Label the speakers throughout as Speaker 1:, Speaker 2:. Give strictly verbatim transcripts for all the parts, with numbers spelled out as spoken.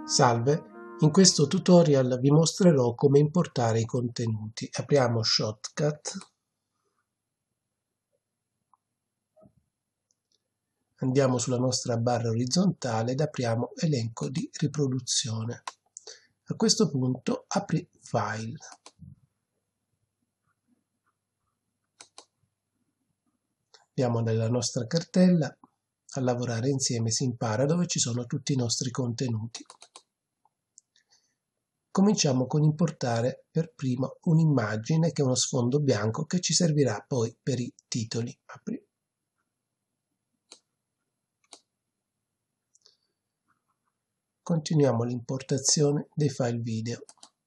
Speaker 1: Salve, in questo tutorial vi mostrerò come importare i contenuti. Apriamo Shotcut, andiamo sulla nostra barra orizzontale ed apriamo elenco di riproduzione. A questo punto apri File. Andiamo nella nostra cartella, a lavorare insieme si impara, dove ci sono tutti i nostri contenuti. Cominciamo con importare per primo un'immagine che è uno sfondo bianco che ci servirà poi per i titoli. Apri. Continuiamo l'importazione dei file video.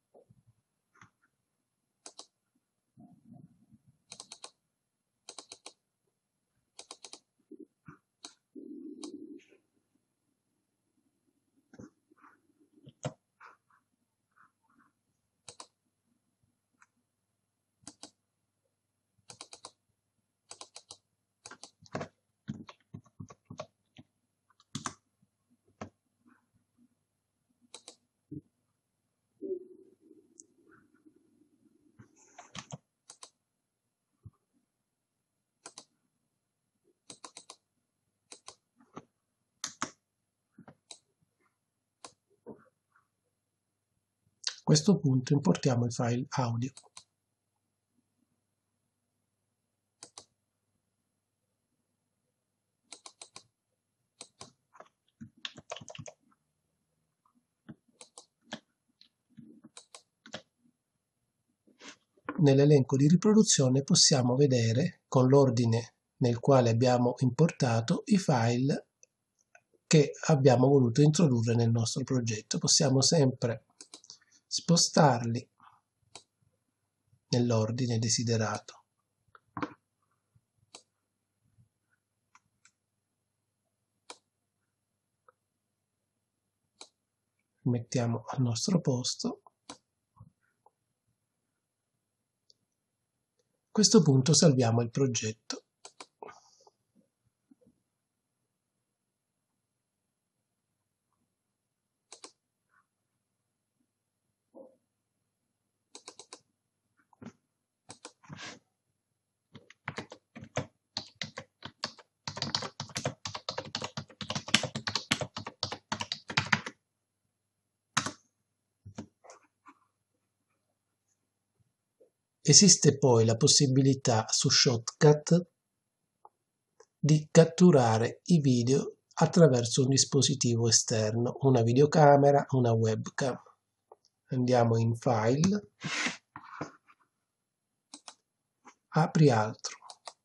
Speaker 1: A questo punto importiamo il file audio. Nell'elenco di riproduzione possiamo vedere, con l'ordine nel quale abbiamo importato, i file che abbiamo voluto introdurre nel nostro progetto. Possiamo sempre spostarli nell'ordine desiderato. Mettiamo al nostro posto. A questo punto salviamo il progetto. Esiste poi la possibilità su Shotcut di catturare i video attraverso un dispositivo esterno, una videocamera, una webcam. Andiamo in File, apri altro,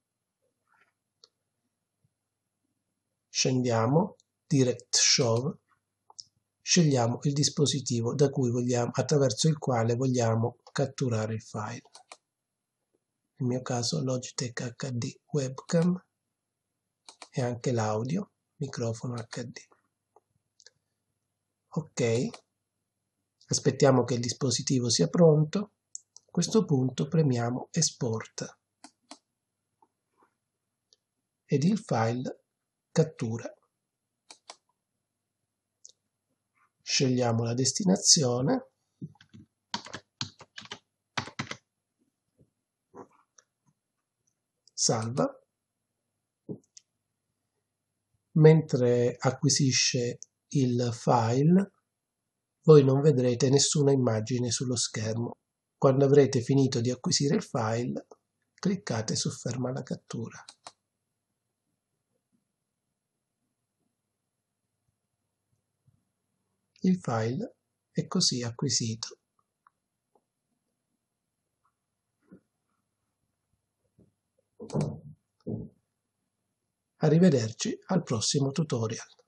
Speaker 1: scendiamo, Direct Show, scegliamo il dispositivo da cui vogliamo, attraverso il quale vogliamo catturare il file. Nel mio caso Logitech acca di Webcam e anche l'audio, microfono acca di. Ok, aspettiamo che il dispositivo sia pronto. A questo punto premiamo Esporta ed il file cattura. Scegliamo la destinazione, salva. Mentre acquisisce il file, voi non vedrete nessuna immagine sullo schermo. Quando avrete finito di acquisire il file, cliccate su Ferma la cattura. Il file è così acquisito. Arrivederci al prossimo tutorial.